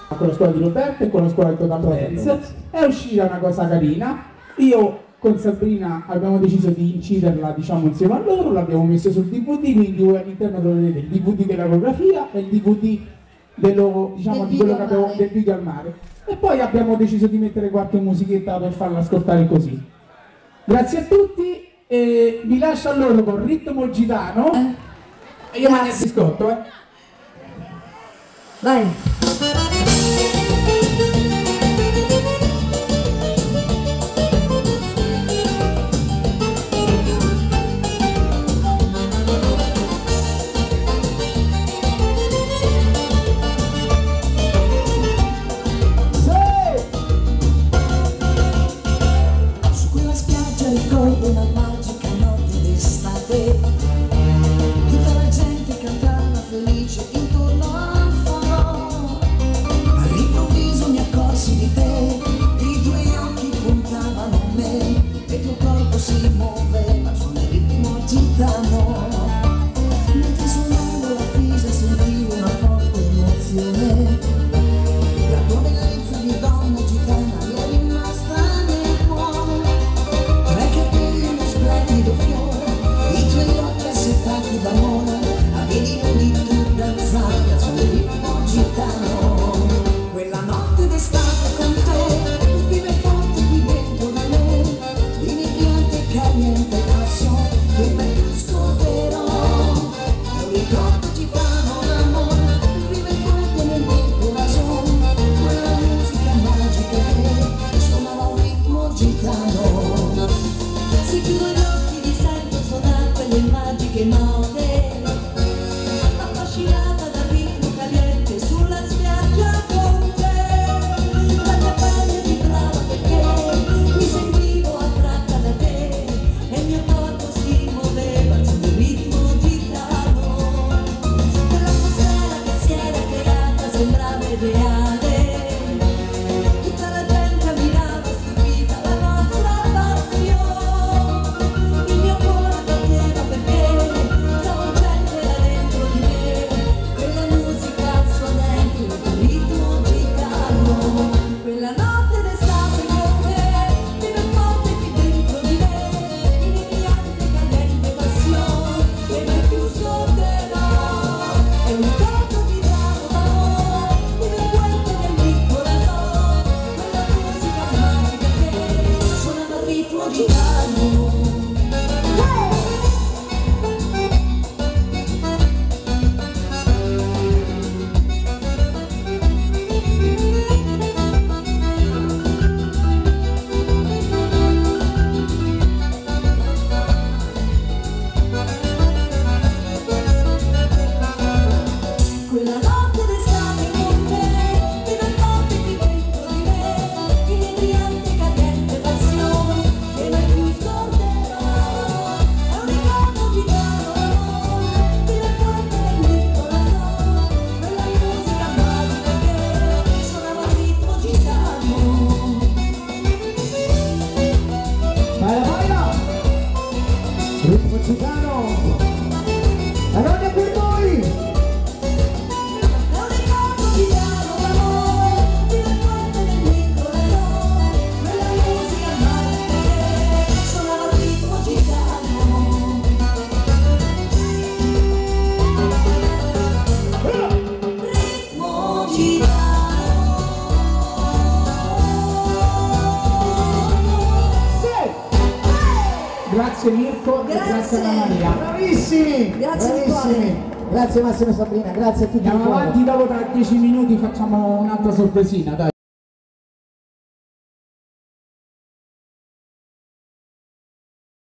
con la scuola di Roberto e con la scuola di Total Dance. È uscita una cosa carina. Io con Sabrina abbiamo deciso di inciderla, diciamo, insieme a loro, l'abbiamo messo sul DVD, quindi voi all'interno troverete il DVD della coreografia e il DVD dello, diciamo, di quello che abbiamo, del video al mare. E poi abbiamo deciso di mettere qualche musichetta per farla ascoltare così. Grazie a tutti e vi lascio a loro con Ritmo Gitano e io mangio il biscotto, Vai! Ricordo una magica notte d'estate, tutta la gente cantava felice intorno al falò. All'improvviso mi accorsi di te, i tuoi occhi puntavano a me e il tuo corpo si muoveva con il ritmo gitano. Mentre suonavo la fisa sentivo una forte emozione, la tua bellezza di donna gitana mi è rimasta nel cuore. D'amore, avevi di tu danzare sul ritmo gitano. Quella notte d'estate con te, vive forte qui dentro da me, iniziante, caliente, passione che mai più scorderò. È un ricordo gitano d'amore, vive forte nel mio corazon, quella musica magica che suonava un ritmo gitano. Se chiudo gli occhi ti sento suonare quelle magiche note, affascinata dal ritmo caliente sulla spiaggia con te. La mia pelle vibrava perché mi sentivo attratta da te e il mio corpo si muoveva sul ritmo gitano. Quell'atmosfera che si era creata sembrava irreale, tutta la gente ammirava stupita la nostra passione. Il mio cuore batteva perché travolgente era dentro di me, quella musica al suo dentro, il tuo ritmo gitano. Quella notte d'estate con te, vive forte qui dentro di me, iniziante, caliente passione che mai più scorderò. È un ricordo gitano d'amore, vive forte nel mio corazon, quella musica magica che suonava il ritmo gitano. Quella notte d'estate con te, vive forte qui dentro di me, inebriante, cadente passione che mai più scorderò. È un ricordo gitano d'amore, vive forte nel mio corazon, quella musica magica che suonava il ritmo gitano. Baila, ritmo gitano, la notte è per voi. È un ricordo gitano d'amore, vive forte nel mio corazon, quella musica magica che suonava il ritmo gitano. Ritmo gitano. Grazie Mirko e grazie Anna Maria. Bravissimi, Grazie di bravissimi. Grazie Massimo e Sabrina, grazie a tutti. Andiamo avanti, dopo tra 10 minuti facciamo un'altra sorpresina, dai.